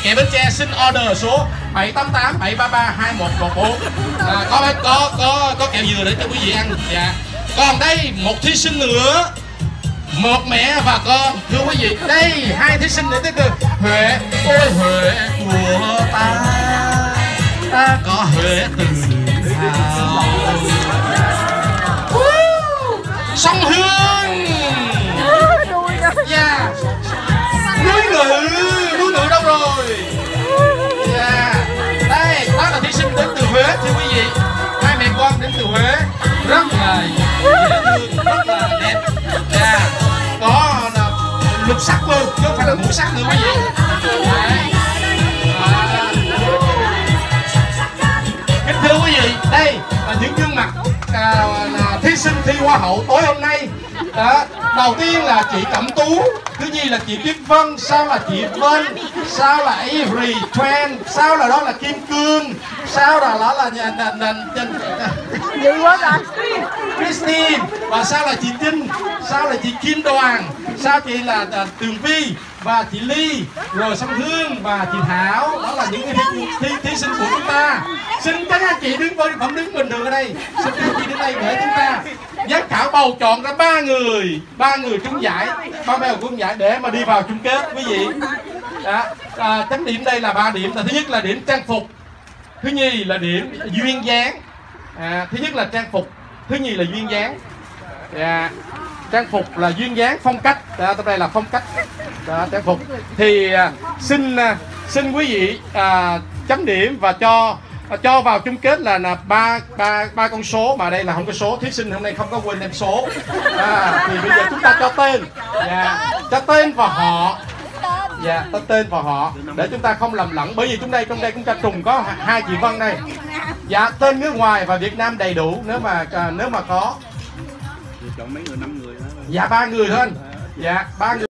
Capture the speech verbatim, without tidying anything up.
kệ Bến Tre xin order số bảy tám tám bảy ba ba hai một một bốn. À, có có có có kẹo dừa để cho quý vị ăn. Dạ. Còn đây một thí sinh nữa, một mẹ và con. Thưa quý vị, đây hai thí sinh để tới từ Huế. Ôi Huế của ta, ta có Huế từ nào. Sông Hương. Dạ. Núi Ngự, núi Ngự đâu rồi? Dạ. Đây, đó là thí sinh đến từ Huế thưa quý vị. Hai mẹ con đến từ Huế, rất là dễ thương, rất là đẹp. Dạ. Có lục sắc luôn, chứ không phải là ngũ sắc nữa quý vị. Đấy. À. Kính thưa quý vị, đây là những gương mặt à, là thí sinh thi Hoa hậu tối hôm nay. Đó. Đầu tiên là chị Cẩm Tú, thứ nhì là chị Tuyết Vân, sau là chị Vân, sau là Avery Tran, sau là đó là Kim Cương, sau là đó là nhà nền nền gì quá rồi Christine, và sau là chị Trinh, sau là chị Kim Đoàn, sau chị là uh, Tường Vi và chị Ly, rồi Song Hương và chị Thảo. Đó là những cái thí, thí, thí sinh của chúng ta. Xin các anh chị đứng với phẩm đứng bình thường ở đây. Xin các anh chị đến đây để chúng ta giám khảo bầu chọn ra ba người, ba người trúng giải, ba mèo trúng giải để mà đi vào chung kết quý vị. Đó. À, chấm điểm đây là ba điểm. Là thứ nhất là điểm trang phục, thứ nhì là điểm duyên dáng. À, thứ nhất là trang phục, thứ nhì là duyên dáng. À, trang phục là duyên dáng, phong cách. Đó, đây là phong cách. Đó, trang phục thì à, xin à, xin quý vị à, chấm điểm và cho à, cho vào chung kết là là ba ba ba con số, mà đây là không có số, thí sinh hôm nay không có quên đem số. À, thì bây giờ chúng ta cho tên, dạ, cho tên và họ. Dạ, có tên và họ để chúng ta không lầm lẫn, bởi vì chúng đây trong đây chúng ta trùng có hai chị Vân đây. Dạ, tên nước ngoài và Việt Nam đầy đủ nếu mà nếu mà có. Chọn mấy người, năm người đó. Dạ ba người thôi. Dạ ba người.